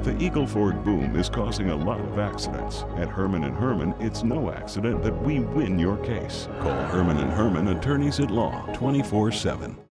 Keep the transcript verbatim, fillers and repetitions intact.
The Eagle Ford boom is causing a lot of accidents. At Herrman and Herrman, it's no accident that we win your case. Call Herrman and Herrman Attorneys at Law twenty-four seven.